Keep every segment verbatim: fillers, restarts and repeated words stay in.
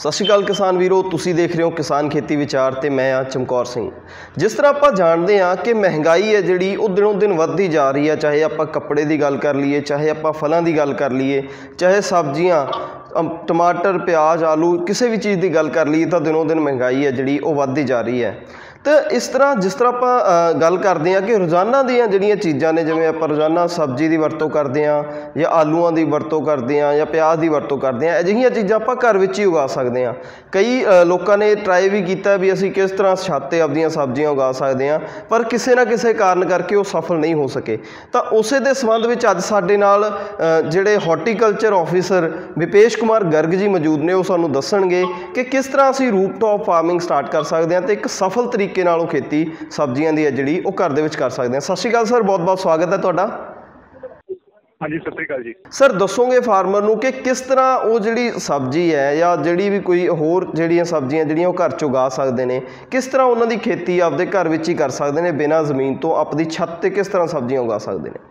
ਸਤਿ ਸ਼੍ਰੀ ਅਕਾਲ ਕਿਸਾਨ ਵੀਰੋ, ਤੁਸੀਂ ਦੇਖ ਰਹੇ ਹੋ ਕਿਸਾਨ ਖੇਤੀ ਵਿਚਾਰ ਤੇ ਮੈਂ ਆ ਚਮਕੌਰ ਸਿੰਘ। ਜਿਸ ਤਰ੍ਹਾਂ ਆਪਾਂ ਜਾਣਦੇ ਹਾਂ ਕਿ ਮਹਿੰਗਾਈ ਹੈ ਜਿਹੜੀ ਉਹ ਦਿਨੋਂ ਦਿਨ ਵੱਧਦੀ ਜਾ ਰਹੀ ਹੈ, ਚਾਹੇ ਆਪਾਂ ਕੱਪੜੇ ਦੀ ਗੱਲ ਕਰ ਲਈਏ, ਚਾਹੇ ਆਪਾਂ ਫਲਾਂ ਦੀ ਗੱਲ ਕਰ ਲਈਏ, ਚਾਹੇ ਸਬਜ਼ੀਆਂ ਟਮਾਟਰ ਪਿਆਜ਼ ਆਲੂ ਕਿਸੇ ਵੀ ਚੀਜ਼ ਦੀ ਗੱਲ ਕਰ ਲਈਏ ਤਾਂ ਦਿਨੋਂ ਦਿਨ ਮਹਿੰਗਾਈ ਹੈ ਜਿਹੜੀ ਉਹ ਵੱਧਦੀ ਜਾ ਰਹੀ ਹੈ। ਤਾਂ ਇਸ ਤਰ੍ਹਾਂ ਜਿਸ ਤਰ੍ਹਾਂ ਆਪਾਂ ਗੱਲ ਕਰਦੇ ਹਾਂ ਕਿ ਰੋਜ਼ਾਨਾ ਦੀਆਂ ਜਿਹੜੀਆਂ ਚੀਜ਼ਾਂ ਨੇ, ਜਿਵੇਂ ਆਪਾਂ ਰੋਜ਼ਾਨਾ ਸਬਜ਼ੀ ਦੀ ਵਰਤੋਂ ਕਰਦੇ ਹਾਂ ਜਾਂ ਆਲੂਆਂ ਦੀ ਵਰਤੋਂ ਕਰਦੇ ਹਾਂ ਜਾਂ ਪਿਆਜ਼ ਦੀ ਵਰਤੋਂ ਕਰਦੇ ਹਾਂ, ਅਜਿਹੀਆਂ ਚੀਜ਼ਾਂ ਆਪਾਂ ਘਰ ਵਿੱਚ ਹੀ ਉਗਾ ਸਕਦੇ ਹਾਂ। ਕਈ ਲੋਕਾਂ ਨੇ ਟਰਾਈ ਵੀ ਕੀਤਾ ਵੀ ਅਸੀਂ ਕਿਸ ਤਰ੍ਹਾਂ ਛੱਤ 'ਤੇ ਆਪਦੀਆਂ ਸਬਜ਼ੀਆਂ ਉਗਾ ਸਕਦੇ ਹਾਂ, ਪਰ ਕਿਸੇ ਨਾ ਕਿਸੇ ਕਾਰਨ ਕਰਕੇ ਉਹ ਸਫਲ ਨਹੀਂ ਹੋ ਸਕੇ। ਤਾਂ ਉਸੇ ਦੇ ਸੰਬੰਧ ਵਿੱਚ ਅੱਜ ਸਾਡੇ ਨਾਲ ਜਿਹੜੇ ਹਾਰਟੀਕਲਚਰ ਆਫਿਸਰ ਵਿਪੇਸ਼ ਕੁਮਾਰ ਗਰਗ ਜੀ ਮੌਜੂਦ ਨੇ, ਉਹ ਸਾਨੂੰ ਦੱਸਣਗੇ ਕਿ ਕਿਸ ਤਰ੍ਹਾਂ ਅਸੀਂ ਰੂਪ ਟੌਪ ਫਾਰਮਿੰਗ ਸਟਾਰਟ ਕਰ ਸਕਦੇ ਹਾਂ ਅਤੇ ਇੱਕ ਸਫਲ ਤਰੀਕੇ ਤਰੀਕੇ ਨਾਲ ਉਹ ਖੇਤੀ ਸਬਜ਼ੀਆਂ ਦੀ ਹੈ ਜਿਹੜੀ ਉਹ ਘਰ ਦੇ ਵਿੱਚ ਕਰ ਸਕਦੇ ਹਾਂ। ਸਤਿ ਸ਼੍ਰੀ ਅਕਾਲ ਸਰ, ਬਹੁਤ ਬਹੁਤ ਸਵਾਗਤ ਹੈ ਤੁਹਾਡਾ। ਹਾਂਜੀ, ਸਤਿ ਸ਼੍ਰੀ ਅਕਾਲ ਜੀ। ਸਰ ਦੱਸੋਗੇ ਫਾਰਮਰ ਨੂੰ ਕਿ ਕਿਸ ਤਰ੍ਹਾਂ ਉਹ ਜਿਹੜੀ ਸਬਜ਼ੀ ਹੈ ਜਾਂ ਜਿਹੜੀ ਵੀ ਕੋਈ ਹੋਰ ਜਿਹੜੀਆਂ ਸਬਜ਼ੀਆਂ ਜਿਹੜੀਆਂ ਉਹ ਘਰ 'ਚ ਉਗਾ ਸਕਦੇ ਨੇ, ਕਿਸ ਤਰ੍ਹਾਂ ਉਹਨਾਂ ਦੀ ਖੇਤੀ ਆਪਦੇ ਘਰ ਵਿੱਚ ਹੀ ਕਰ ਸਕਦੇ ਨੇ ਬਿਨਾਂ ਜ਼ਮੀਨ ਤੋਂ, ਆਪਣੀ ਛੱਤ 'ਤੇ ਕਿਸ ਤਰ੍ਹਾਂ ਸਬਜ਼ੀਆਂ ਉਗਾ ਸਕਦੇ ਨੇ?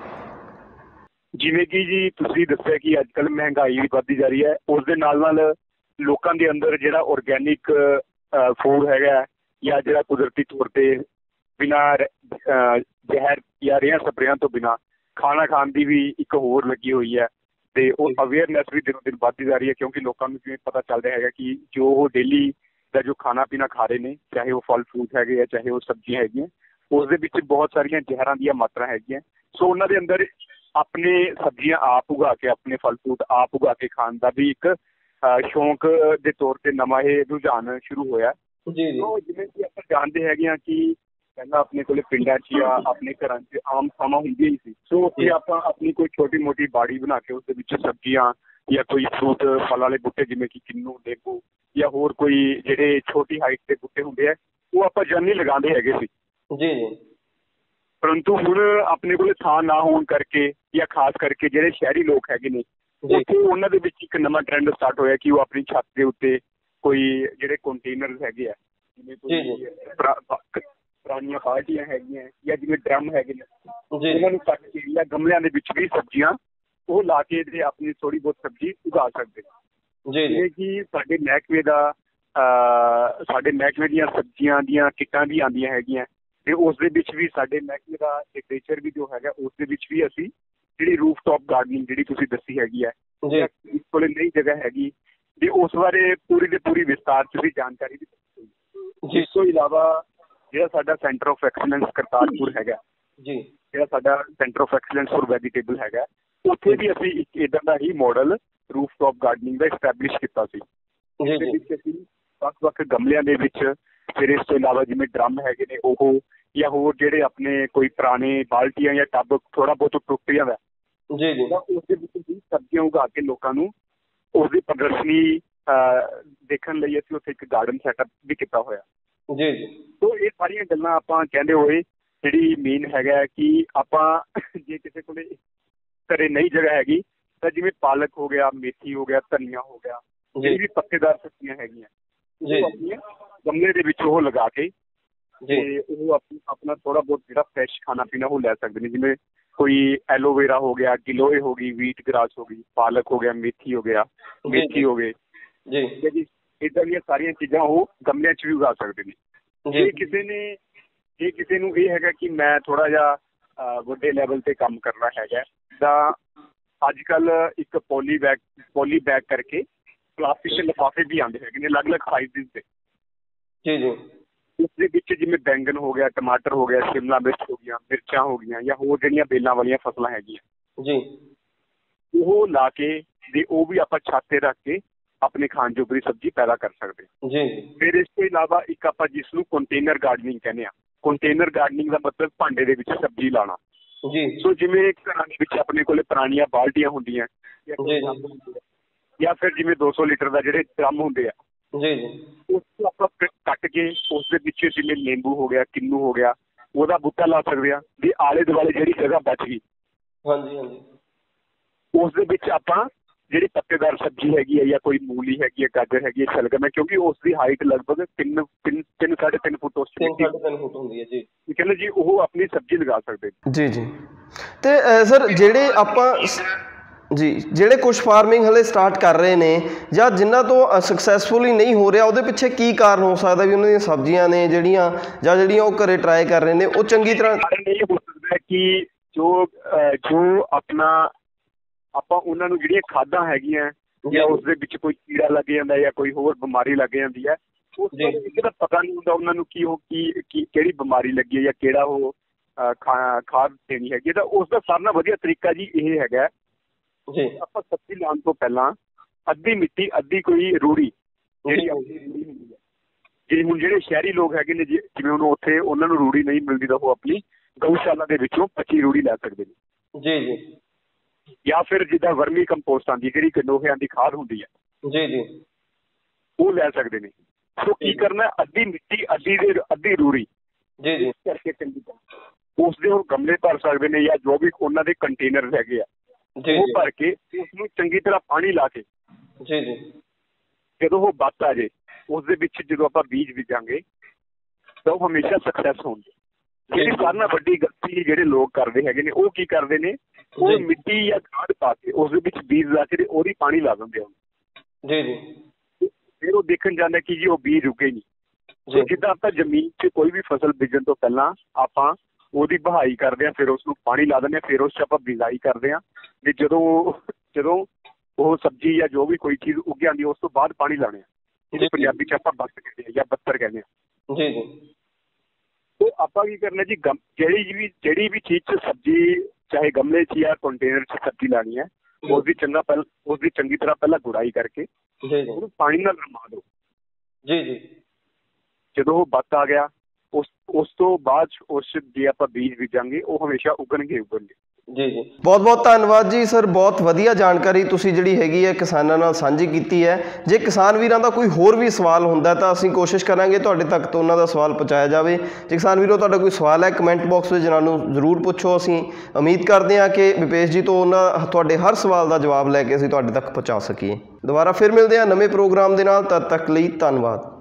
ਜਿਵੇਂ ਕਿ ਜੀ ਤੁਸੀਂ ਦੱਸਿਆ ਕਿ ਅੱਜ ਕੱਲ੍ਹ ਮਹਿੰਗਾਈ ਵੀ ਵੱਧਦੀ ਜਾ ਰਹੀ ਹੈ, ਉਸ ਦੇ ਨਾਲ ਨਾਲ ਲੋਕਾਂ ਦੇ ਅੰਦਰ ਜਿਹੜਾ ਔਰਗੈਨਿਕ ਫੂਡ ਹੈਗਾ ਜਾਂ ਜਿਹੜਾ ਕੁਦਰਤੀ ਤੌਰ 'ਤੇ ਬਿਨਾਂ ਜ਼ਹਿਰ ਜਾਂ ਰੇਹਾਂ ਸਪਰੇਆਂ ਤੋਂ ਬਿਨਾਂ ਖਾਣਾ ਖਾਣ ਦੀ ਵੀ ਇੱਕ ਹੋਰ ਲੱਗੀ ਹੋਈ ਹੈ, ਅਤੇ ਉਹ ਅਵੇਅਰਨੈਸ ਵੀ ਦਿਨੋਂ ਦਿਨ ਵੱਧਦੀ ਜਾ ਰਹੀ ਹੈ। ਕਿਉਂਕਿ ਲੋਕਾਂ ਨੂੰ ਜਿਵੇਂ ਪਤਾ ਚੱਲ ਰਿਹਾ ਹੈਗਾ ਕਿ ਜੋ ਉਹ ਡੇਲੀ ਦਾ ਜੋ ਖਾਣਾ ਪੀਣਾ ਖਾ ਰਹੇ ਨੇ, ਚਾਹੇ ਉਹ ਫਲ ਫਰੂਟ ਹੈਗੇ ਆ, ਚਾਹੇ ਉਹ ਸਬਜ਼ੀਆਂ ਹੈਗੀਆਂ, ਉਸ ਦੇ ਵਿੱਚ ਬਹੁਤ ਸਾਰੀਆਂ ਜ਼ਹਿਰਾਂ ਦੀਆਂ ਮਾਤਰਾ ਹੈਗੀਆਂ। ਸੋ ਉਹਨਾਂ ਦੇ ਅੰਦਰ ਆਪਣੇ ਸਬਜ਼ੀਆਂ ਆਪ ਉਗਾ ਕੇ, ਆਪਣੇ ਫਲ ਫਰੂਟ ਆਪ ਉਗਾ ਕੇ ਖਾਣ ਦਾ ਵੀ ਇੱਕ ਸ਼ੌਂਕ ਦੇ ਤੌਰ 'ਤੇ ਨਵਾਂ ਇਹ ਰੁਝਾਨ ਸ਼ੁਰੂ ਹੋਇਆ। ਜੀ ਜੀ। ਜਿਵੇਂ ਕਿ ਆਪਾਂ ਜਾਣਦੇ ਹੈਗੇ ਹਾਂ ਕਿ ਪਹਿਲਾਂ ਆਪਣੇ ਕੋਲ ਪਿੰਡਾਂ 'ਚ ਜਾਂ ਆਪਣੇ ਘਰਾਂ 'ਚ ਆਮ ਥਾਵਾਂ ਹੁੰਦੀਆਂ ਹੀ ਸੀ। ਸੋ ਉੱਥੇ ਆਪਾਂ ਆਪਣੀ ਕੋਈ ਛੋਟੀ ਮੋਟੀ ਬਾੜੀ ਬਣਾ ਕੇ ਉਸਦੇ ਵਿੱਚ ਸਬਜ਼ੀਆਂ ਜਾਂ ਕੋਈ ਫਰੂਟ ਫਲ ਵਾਲੇ ਬੂਟੇ ਜਿਵੇਂ ਕਿ ਕਿੰਨੂ, ਨਿੰਬੂ ਜਾਂ ਹੋਰ ਕੋਈ ਜਿਹੜੇ ਛੋਟੀ ਹਾਈਟ ਦੇ ਬੂਟੇ ਹੁੰਦੇ ਆ, ਉਹ ਆਪਾਂ ਜਨਰਲੀ ਲਗਾਉਂਦੇ ਹੈਗੇ ਸੀ। ਜੀ ਜੀ। ਪਰੰਤੂ ਹੁਣ ਆਪਣੇ ਕੋਲ ਥਾਂ ਨਾ ਹੋਣ ਕਰਕੇ ਜਾਂ ਖਾਸ ਕਰਕੇ ਜਿਹੜੇ ਸ਼ਹਿਰੀ ਲੋਕ ਹੈਗੇ ਨੇ, ਉੱਥੇ ਉਹਨਾਂ ਦੇ ਵਿੱਚ ਇੱਕ ਨਵਾਂ ਟਰੈਂਡ ਸਟਾਰਟ ਹੋਇਆ ਕਿ ਉਹ ਆਪਣੀ ਛੱਤ ਦੇ ਉੱਤੇ ਕੋਈ ਜਿਹੜੇ ਕੰਟੇਨਰ ਹੈਗੇ ਆ, ਜਿਵੇਂ ਕੋਈ ਪੁਰਾਣੀਆਂ ਬਾਲਟੀਆਂ ਹੈਗੀਆਂ ਜਾਂ ਜਿਵੇਂ ਡਰਮ ਹੈਗੇ ਨੇ, ਉਹਨਾਂ ਨੂੰ ਕੱਟ ਕੇ ਜਾਂ ਗਮਲਿਆਂ ਦੇ ਵਿੱਚ ਵੀ ਸਬਜ਼ੀਆਂ ਉਹ ਲਾ ਕੇ ਤੇ ਆਪਣੀ ਥੋੜ੍ਹੀ ਬਹੁਤ ਸਬਜ਼ੀ ਉਗਾ ਸਕਦੇ ਨੇ। ਜਿਵੇਂ ਕਿ ਸਾਡੇ ਮਹਿਕਮੇ ਦਾ ਸਾਡੇ ਮਹਿਕਮੇ ਦੀਆਂ ਸਬਜ਼ੀਆਂ ਦੀਆਂ ਕਿੱਟਾਂ ਵੀ ਆਉਂਦੀਆਂ ਹੈਗੀਆਂ, ਅਤੇ ਉਸ ਦੇ ਵਿੱਚ ਵੀ ਸਾਡੇ ਮਹਿਕਮੇ ਦਾ ਲਿਟਰੇਚਰ ਵੀ ਜੋ ਹੈਗਾ ਉਸ ਦੇ ਵਿੱਚ ਵੀ ਅਸੀਂ ਜਿਹੜੀ ਰੂਫ ਟੌਪ ਗਾਰਡਨਿੰਗ ਜਿਹੜੀ ਤੁਸੀਂ ਦੱਸੀ ਹੈਗੀ ਹੈ, ਇਸ ਕੋਲ ਨਈ ਜਗ੍ਹਾ ਹੈਗੀ ਅਤੇ ਉਸ ਬਾਰੇ ਪੂਰੀ ਦੇ ਪੂਰੀ ਵਿਸਤਾਰ 'ਚ ਵੀ ਜਾਣਕਾਰੀ ਵੀ ਦਿੱਤੀ ਹੋਈ। ਇਸ ਤੋਂ ਇਲਾਵਾ ਜਿਹੜਾ ਸਾਡਾ ਸੈਂਟਰ ਆਫ ਐਕਸਲੈਂਸ ਕਰਤਾਰਪੁਰ ਹੈਗਾ ਜੀ, ਜਿਹੜਾ ਸਾਡਾ centre of excellence for vegetable ਹੈਗਾ, ਉੱਥੇ ਵੀ ਅਸੀਂ ਇੱਕ ਇੱਦਾਂ ਦਾ ਹੀ ਮਾਡਲ ਰੂਫ ਟੌਪ ਗਾਰਡਨਿੰਗ ਦਾ ਇਸਟੈਬਲਿਸ਼ ਕੀਤਾ ਸੀ। ਜਿਹਦੇ ਵਿੱਚ ਅਸੀਂ ਵੱਖ ਵੱਖ ਗਮਲਿਆਂ ਦੇ ਵਿੱਚ, ਫਿਰ ਇਸ ਤੋਂ ਇਲਾਵਾ ਜਿਵੇਂ ਡਰਮ ਹੈਗੇ ਨੇ ਉਹ, ਜਾਂ ਹੋਰ ਜਿਹੜੇ ਆਪਣੇ ਕੋਈ ਪੁਰਾਣੇ ਬਾਲਟੀਆਂ ਜਾਂ ਟੱਬ ਥੋੜ੍ਹਾ ਬਹੁਤ ਟੁੱਟ ਜਾਂਦਾ ਜੀ ਜੀ, ਉਸਦੇ ਵਿੱਚ ਵੀ ਸਬਜ਼ੀਆਂ ਉਗਾ ਕੇ ਲੋਕਾਂ ਨੂੰ ਉਸਦੀ ਪ੍ਰਦਰਸ਼ਨੀ ਦੇਖਣ ਲਈ ਅਸੀਂ ਉੱਥੇ ਇੱਕ ਗਾਰਡਨ ਸੈਟਅਪ ਵੀ ਕੀਤਾ ਹੋਇਆ ਜੀ ਜੀ। ਸੋ ਇਹ ਸਾਰੀਆਂ ਗੱਲਾਂ ਆਪਾਂ ਕਹਿੰਦੇ ਹੋਏ ਜਿਹੜੀ ਮੇਨ ਹੈਗਾ ਕਿ ਆਪਾਂ ਜੇ ਕਿਸੇ ਕੋਲ ਘਰੇ ਨਈ ਜਗ੍ਹਾ ਹੈਗੀ ਤਾਂ ਜਿਵੇਂ ਪਾਲਕ ਹੋ ਗਿਆ, ਮੇਥੀ ਹੋ ਗਿਆ, ਧਨੀਆ ਹੋ ਗਿਆ, ਜਿਹੜੀ ਵੀ ਪੱਤੇਦਾਰ ਸਬਜ਼ੀਆਂ ਹੈਗੀਆਂ ਉਹ ਆਪਣੀਆਂ ਗਮਲੇ ਦੇ ਵਿੱਚ ਉਹ ਲਗਾ ਕੇ ਤੇ ਉਹ ਆਪਣਾ ਥੋੜ੍ਹਾ ਬਹੁਤ ਜਿਹੜਾ ਫਰੈਸ਼ ਖਾਣਾ ਪੀਣਾ ਉਹ ਲੈ ਸਕਦੇ ਨੇ। ਜਿਵੇਂ ਕੋਈ ਐਲੋਵੇਰਾ ਹੋ ਗਿਆ, ਗਿਲੋਏ ਹੋ ਗਈ, ਵੀਟ ਗਰਾਸ ਹੋ ਗਈ, ਪਾਲਕ ਹੋ ਗਿਆ, ਮੇਥੀ ਹੋ ਗਿਆ, ਮੇਥੀ ਹੋ ਗਏ ਜੀ, ਇੱਦਾਂ ਦੀਆਂ ਸਾਰੀਆਂ ਚੀਜ਼ਾਂ ਉਹ ਗਮਲਿਆਂ 'ਚ ਵੀ ਉਗਾ ਸਕਦੇ ਨੇ। ਜੇ ਕਿਸੇ ਨੇ ਜੇ ਕਿਸੇ ਨੂੰ ਇਹ ਹੈਗਾ ਕਿ ਮੈਂ ਥੋੜ੍ਹਾ ਜਿਹਾ ਵੱਡੇ ਲੈਵਲ 'ਤੇ ਕੰਮ ਕਰਨਾ ਹੈਗਾ, ਤਾਂ ਅੱਜ ਕੱਲ੍ਹ ਇੱਕ ਪੋਲੀ ਬੈਗ ਪੋਲੀ ਬੈਗ ਕਰਕੇ ਪਲਾਸਟਿਕ ਦੇ ਲਿਫਾਫੇ ਵੀ ਆਉਂਦੇ ਹੈਗੇ ਨੇ ਅਲੱਗ ਅਲੱਗ ਸਾਈਜ਼ ਦੇ ਜੀ ਜੀ। ਉਸਦੇ ਵਿੱਚ ਜਿਵੇਂ ਬੈਂਗਨ ਹੋ ਗਿਆ, ਟਮਾਟਰ ਹੋ ਗਿਆ, ਸ਼ਿਮਲਾ ਮਿਰਚ ਹੋ ਗਈਆਂ, ਮਿਰਚਾਂ ਹੋ ਗਈਆਂ ਜਾਂ ਹੋਰ ਜਿਹੜੀਆਂ ਬੇਲਾਂ ਵਾਲੀਆਂ ਫਸਲਾਂ ਹੈਗੀਆਂ ਜੀ, ਉਹ ਲਾ ਕੇ ਤੇ ਉਹ ਵੀ ਆਪਾਂ ਛੱਤ 'ਤੇ ਰੱਖ ਕੇ ਆਪਣੇ ਖਾਣ ਜੋਗਰੀ ਸਬਜ਼ੀ ਪੈਦਾ ਕਰ ਸਕਦੇ ਜੀ। ਫਿਰ ਇਸ ਤੋਂ ਇਲਾਵਾ ਇੱਕ ਆਪਾਂ ਜਿਸ ਨੂੰ ਕੰਟੇਨਰ ਗਾਰਡਨਿੰਗ ਕਹਿੰਦੇ ਹਾਂ, ਕੰਟੇਨਰ ਗਾਰਡਨਿੰਗ ਦਾ ਮਤਲਬ ਭਾਂਡੇ ਦੇ ਵਿੱਚ ਸਬਜ਼ੀ ਲਾਉਣਾ ਜੀ। ਸੋ ਜਿਵੇਂ ਘਰਾਂ ਦੇ ਵਿੱਚ ਆਪਣੇ ਕੋਲ ਪੁਰਾਣੀਆਂ ਬਾਲਟੀਆਂ ਹੁੰਦੀਆਂ ਜਾਂ ਫਿਰ ਜਿਵੇਂ ਦੋ ਸੌ ਲੀਟਰ ਦਾ ਜਿਹੜੇ ਡਰਮ ਹੁੰਦੇ ਆ ਜੀ ਜੀ, ਉਸ ਤੋਂ ਆਪਾਂ ਕੱਟ ਕੇ ਉਸ ਦੇ ਵਿੱਚ ਜਿਵੇਂ ਨਿੰਬੂ ਹੋ ਗਿਆ, ਕਿੰਨੂ ਹੋ ਗਿਆ, ਉਹਦਾ ਬੂਟਾ ਲਾ ਸਕਦੇ ਹਾਂ ਵੀ ਆਲੇ ਦੁਆਲੇ ਜਿਹੜੀ ਜਗ੍ਹਾ ਬਚ ਗਈ ਹਾਂਜੀ ਹਾਂਜੀ, ਉਸ ਦੇ ਵਿੱਚ ਆਪਾਂ ਜਿਹੜੀ ਪੱਤੇਦਾਰ ਸਬਜ਼ੀ ਹੈਗੀ ਹੈ ਜਾਂ ਕੋਈ ਮੂਲੀ ਹੈਗੀ ਹੈ, ਗਾਜਰ ਹੈਗੀ ਹੈ, ਸ਼ਲਗਮ ਹੈ, ਕਿਉਂਕਿ ਉਸ ਦੀ ਹਾਈਟ ਲਗਭਗ ਤਿੰਨ ਤਿੰਨ ਤਿੰਨ ਸਾਢੇ ਤਿੰਨ ਫੁੱਟ ਉਸ ਤਿੰਨ ਫੁੱਟ ਹੁੰਦੀ ਹੈ ਜੀ, ਕਹਿੰਦੇ ਜੀ ਉਹ ਆਪਣੀ ਸਬਜ਼ੀ ਲਗਾ ਸਕਦੇ ਜੀ ਜੀ। ਤੇ ਸਰ ਜਿਹੜੇ ਆਪਾਂ ਜੀ, ਜਿਹੜੇ ਕੁਛ ਫਾਰਮਿੰਗ ਹਲੇ ਸਟਾਰਟ ਕਰ ਰਹੇ ਨੇ ਜਾਂ ਜਿਨ੍ਹਾਂ ਤੋਂ ਸਕਸੈਸਫੁਲੀ ਨਹੀਂ ਹੋ ਰਿਹਾ, ਉਹਦੇ ਪਿੱਛੇ ਕੀ ਕਾਰਨ ਹੋ ਸਕਦਾ ਵੀ ਉਹਨਾਂ ਦੀਆਂ ਸਬਜ਼ੀਆਂ ਨੇ ਜਿਹੜੀਆਂ ਜਾਂ ਜਿਹੜੀਆਂ ਉਹ ਘਰੇ ਟਰਾਈ ਕਰ ਰਹੇ ਨੇ ਉਹ ਚੰਗੀ ਤਰ੍ਹਾਂ ਕਾਰਨ ਇਹ ਹੋ ਸਕਦਾ ਹੈ ਕਿ ਜੋ ਜੋ ਆਪਣਾ ਆਪਾਂ ਉਹਨਾਂ ਨੂੰ ਜਿਹੜੀਆਂ ਖਾਦਾਂ ਹੈਗੀਆਂ ਜਾਂ ਉਸ ਦੇ ਵਿੱਚ ਕੋਈ ਕੀੜਾ ਲੱਗ ਜਾਂਦਾ ਜਾਂ ਕੋਈ ਹੋਰ ਬਿਮਾਰੀ ਲੱਗ ਜਾਂਦੀ ਹੈ, ਉਸ ਦਾ ਇਹਦਾ ਪਤਾ ਨਹੀਂ ਹੁੰਦਾ ਉਹਨਾਂ ਨੂੰ ਕਿ ਉਹ ਕੀ ਕਿਹੜੀ ਬਿਮਾਰੀ ਲੱਗੀ ਹੈ ਜਾਂ ਕਿਹੜਾ ਉਹ ਖਾ ਖਾਦ ਦੇਣੀ ਹੈਗੀ। ਤਾਂ ਉਸ ਦਾ ਸਾਰਿਆਂ ਨਾਲੋਂ ਵਧੀਆ ਤਰੀਕਾ ਜੀ ਇਹ ਹੈਗਾ ਜੀ, ਆਪਾਂ ਸਬਜ਼ੀ ਲਾਉਣ ਤੋਂ ਪਹਿਲਾਂ ਅੱਧੀ ਮਿੱਟੀ ਅੱਧੀ ਕੋਈ ਰੂੜੀ ਜਿਹੜੀ ਆਪਣੀ ਰੂੜੀ ਹੁੰਦੀ ਹੈ, ਜੇ ਹੁਣ ਜਿਹੜੇ ਸ਼ਹਿਰੀ ਲੋਕ ਹੈਗੇ ਨੇ ਜਿਵੇਂ ਉਹਨੂੰ ਉੱਥੇ ਉਹਨਾਂ ਨੂੰ ਰੂੜੀ ਨਹੀਂ ਮਿਲਦੀ ਤਾਂ ਉਹ ਆਪਣੀ ਗਊਸ਼ਾਲਾ ਦੇ ਵਿੱਚੋਂ ਪੱਚੀ ਰੂੜੀ ਲੈ ਸਕਦੇ ਨੇ ਜੀ ਜੀ, ਜਾਂ ਫਿਰ ਜਿੱਦਾਂ ਵਰਮੀ ਕੰਪੋਸਟ ਆਉਂਦੀ ਜਿਹੜੀ ਗੰਡੋਹਿਆਂ ਦੀ ਖਾਦ ਹੁੰਦੀ ਹੈ ਜੀ ਜੀ, ਉਹ ਲੈ ਸਕਦੇ ਨੇ। ਸੋ ਕੀ ਕਰਨਾ, ਅੱਧੀ ਮਿੱਟੀ ਅੱਧੀ ਦੇ ਅੱਧੀ ਰੂੜੀ ਜੀ ਜੀ ਕਰਕੇ ਚੰਗੀ ਤਰ੍ਹਾਂ ਉਸ ਦੇ ਉਹ ਗਮਲੇ ਭਰ ਸਕਦੇ ਨੇ ਜਾਂ ਜੋ ਵੀ ਉਹਨਾਂ ਦੇ ਕੰਟੇਨਰ ਹੈਗੇ ਆ ਉਹ ਭਰ ਕੇ ਉਸ ਨੂੰ ਚੰਗੀ ਤਰ੍ਹਾਂ ਪਾਣੀ ਲਾ ਕੇ ਜੀ ਜੀ, ਜਦੋਂ ਉਹ ਬੱਤ ਆ ਜੇ ਉਸ ਦੇ ਵਿੱਚ ਜਦੋਂ ਆਪਾਂ ਬੀਜ ਬੀਜਾਂਗੇ ਤਾਂ ਉਹ ਹਮੇਸ਼ਾ ਸਕਸੈਸ ਹੋਣਗੇ। ਜਿਹੜੀ ਸਾਰਿਆਂ ਨਾਲੋਂ ਵੱਡੀ ਗਲਤੀ ਜਿਹੜੇ ਲੋਕ ਕਰਦੇ ਹੈਗੇ ਨੇ ਉਹ ਕੀ ਕਰਦੇ ਨੇ, ਉਹ ਮਿੱਟੀ ਜਾਂ ਖਾਦ ਪਾ ਕੇ ਉਸ ਦੇ ਵਿੱਚ ਬੀਜ ਲਾ ਕੇ ਉਹਦੀ ਪਾਣੀ ਲਾ ਦਿੰਦੇ ਹਨ ਜੀ ਜੀ, ਫਿਰ ਉਹ ਦੇਖਣ ਜਾਂਦਾ ਕਿ ਜੀ ਉਹ ਬੀਜ ਉੱਗੇ ਨਹੀਂ। ਜਿੱਦਾਂ ਆਪਾਂ ਜ਼ਮੀਨ 'ਚ ਕੋਈ ਵੀ ਫਸਲ ਬੀਜਣ ਤੋਂ ਪਹਿਲਾਂ ਆਪਾਂ ਉਹਦੀ ਵਹਾਈ ਕਰਦੇ ਹਾਂ, ਫਿਰ ਉਸ ਨੂੰ ਪਾਣੀ ਲਾ ਦਿੰਦੇ ਹਾਂ, ਫਿਰ ਉਸ 'ਚ ਆਪਾਂ ਬਿਜਾਈ ਕਰਦੇ ਹਾਂ ਵੀ ਜਦੋਂ ਜਦੋਂ ਉਹ ਸਬਜ਼ੀ ਜਾਂ ਜੋ ਵੀ ਕੋਈ ਚੀਜ਼ ਉੱਗ ਜਾਂਦੀ ਉਸ ਤੋਂ ਬਾਅਦ ਪਾਣੀ ਲਾਉਣੇ ਆ, ਜਿਹਨੂੰ ਪੰਜਾਬੀ 'ਚ ਆਪਾਂ ਬੱਤ ਕਹਿੰਦੇ ਹਾਂ ਜਾਂ ਬੱਤਰ ਕਹਿੰਦੇ ਹਾਂ ਜੀ ਜੀ। तो ਆਪਾਂ ਕੀ ਕਰਨਾ ਜੀ, ਗਮ ਜਿਹੜੀ ਵੀ ਜਿਹੜੀ ਵੀ ਚੀਜ਼ 'ਚ ਸਬਜ਼ੀ ਚਾਹੇ ਗਮਲੇ 'ਚ ਜਾਂ ਕੰਟੇਨਰ 'ਚ ਸਬਜ਼ੀ ਲਾਉਣੀ ਹੈ ਉਸਦੀ ਚੰਗਾ ਪਹਿਲਾਂ ਉਸਦੀ ਚੰਗੀ ਤਰ੍ਹਾਂ ਪਹਿਲਾਂ ਗੁਡਾਈ ਕਰਕੇ ਉਹਨੂੰ ਪਾਣੀ ਨਾਲ ਰਮਾ ਦਿਓ ਜੀ ਜੀ। ਜਦੋਂ ਉਹ ਬੱਤ ਆ ਗਿਆ ਉਸ ਉਸ ਤੋਂ ਬਾਅਦ ਉਸ ਜੇ ਆਪਾਂ ਬੀਜ ਬੀਜਾਂਗੇ ਉਹ ਹਮੇਸ਼ਾ ਉਗਣਗੇ ਉਗਣਗੇ ਜੀ ਜੀ। ਬਹੁਤ ਬਹੁਤ ਧੰਨਵਾਦ ਜੀ ਸਰ, ਬਹੁਤ ਵਧੀਆ ਜਾਣਕਾਰੀ ਤੁਸੀਂ ਜਿਹੜੀ ਹੈਗੀ ਹੈ ਕਿਸਾਨਾਂ ਨਾਲ ਸਾਂਝੀ ਕੀਤੀ ਹੈ। ਜੇ ਕਿਸਾਨ ਵੀਰਾਂ ਦਾ ਕੋਈ ਹੋਰ ਵੀ ਸਵਾਲ ਹੁੰਦਾ ਤਾਂ ਅਸੀਂ ਕੋਸ਼ਿਸ਼ ਕਰਾਂਗੇ ਤੁਹਾਡੇ ਤੱਕ ਤੋਂ ਉਹਨਾਂ ਦਾ ਸਵਾਲ ਪਹੁੰਚਾਇਆ ਜਾਵੇ। ਜੇ ਕਿਸਾਨ ਵੀਰੋ ਤੁਹਾਡਾ ਕੋਈ ਸਵਾਲ ਹੈ ਕਮੈਂਟ ਬਾਕਸ ਵਿੱਚ ਇਹਨਾਂ ਨੂੰ ਜ਼ਰੂਰ ਪੁੱਛੋ। ਅਸੀਂ ਉਮੀਦ ਕਰਦੇ ਹਾਂ ਕਿ ਵਿਪੇਸ਼ ਜੀ ਤੋਂ ਉਹਨਾਂ ਤੁਹਾਡੇ ਹਰ ਸਵਾਲ ਦਾ ਜਵਾਬ ਲੈ ਕੇ ਅਸੀਂ ਤੁਹਾਡੇ ਤੱਕ ਪਹੁੰਚਾ ਸਕੀਏ। ਦੁਬਾਰਾ ਫਿਰ ਮਿਲਦੇ ਹਾਂ ਨਵੇਂ ਪ੍ਰੋਗਰਾਮ ਦੇ ਨਾਲ, ਤਦ ਤੱਕ ਲਈ ਧੰਨਵਾਦ।